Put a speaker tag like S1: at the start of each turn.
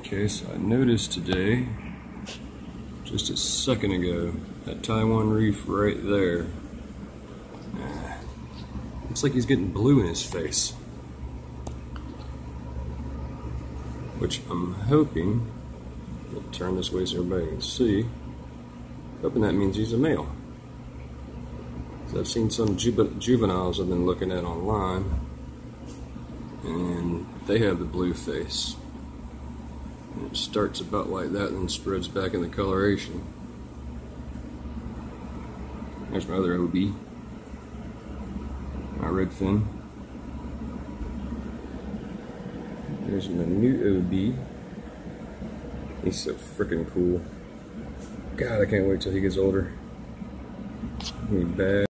S1: Okay, so I noticed today, just a second ago, that Taiwan reef right there. Looks like he's getting blue in his face. Which I'm hoping, I'll turn this way so everybody can see, hoping that means he's a male. So I've seen some juveniles I've been looking at online, and they have the blue face. And it starts about like that and then spreads back in the coloration. There's my other OB, my red fin. There's my new OB. He's so freaking cool. God, I can't wait till he gets older. He's bad.